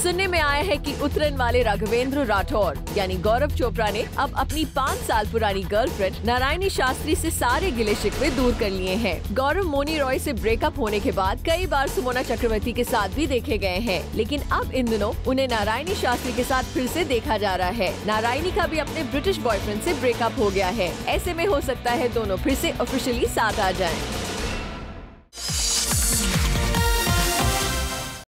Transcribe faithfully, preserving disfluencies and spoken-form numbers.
सुनने में आया है कि उतरन वाले राघवेंद्र राठौर यानी गौरव चोपड़ा ने अब अपनी पाँच साल पुरानी गर्लफ्रेंड नारायणी शास्त्री से सारे गिले शिकवे दूर कर लिए हैं। गौरव मोनी रॉय से ब्रेकअप होने के बाद कई बार सुमोना चक्रवर्ती के साथ भी देखे गए हैं, लेकिन अब इन दिनों उन्हें नारायणी शास्त्री के साथ फिर से देखा जा रहा है। नारायणी का भी अपने ब्रिटिश बॉयफ्रेंड से ब्रेकअप हो गया है। ऐसे में हो सकता है दोनों फिर से ऑफिशियली साथ आ जाएं।